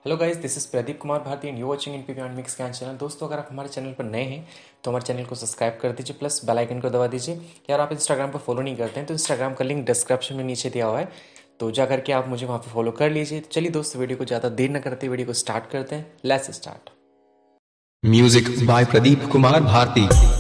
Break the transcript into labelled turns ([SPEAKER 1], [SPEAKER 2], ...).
[SPEAKER 1] Hello guys, this is Pradeep Kumar Bharti and you watching NP beyond mix Gyan channel. दोस्तों, अगर आप हमारे चैनल पर नए हैं तो हमारे चैनल को सब्सक्राइब कर दीजिए, प्लस बेल आइकन को दबा दीजिए। यार, आप इंस्टाग्राम पर फॉलो नहीं करते हैं तो इंस्टाग्राम का लिंक डिस्क्रिप्शन में नीचे दिया हुआ है, तो जा करके आप मुझे वहाँ पे फॉलो कर लीजिए। तो चलिए दोस्तों, वीडियो को ज़्यादा देर न करते वीडियो को स्टार्ट करते हैं। Let's start.
[SPEAKER 2] Music by Pradeep Kumar Bharti.